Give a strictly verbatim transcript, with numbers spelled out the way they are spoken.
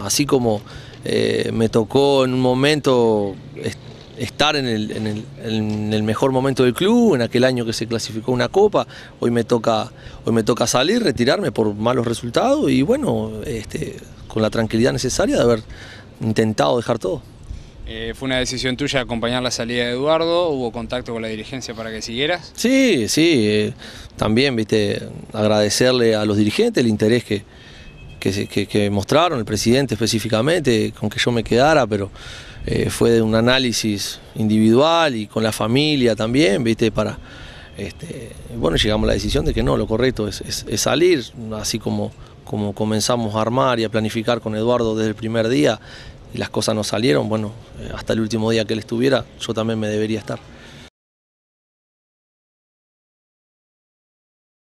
así como eh, me tocó en un momento estar en el, en, el, en el mejor momento del club, en aquel año que se clasificó una copa, hoy me toca, hoy me toca salir, retirarme por malos resultados y bueno, este, con la tranquilidad necesaria de haber intentado dejar todo. Eh, ¿Fue una decisión tuya acompañar la salida de Eduardo? ¿Hubo contacto con la dirigencia para que siguieras? Sí, sí, eh, también, viste, agradecerle a los dirigentes el interés que, que, que, que mostraron, el presidente específicamente, con que yo me quedara, pero eh, fue de un análisis individual y con la familia también, viste, para, este, bueno, llegamos a la decisión de que no, lo correcto es, es, es salir, así como, como comenzamos a armar y a planificar con Eduardo desde el primer día, y las cosas no salieron, bueno, hasta el último día que él estuviera, yo también me debería estar.